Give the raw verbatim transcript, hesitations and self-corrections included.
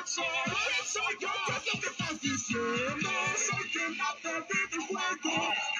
Soy yo, ¿qué es lo que estás diciendo? Soy quien hace videojuegos.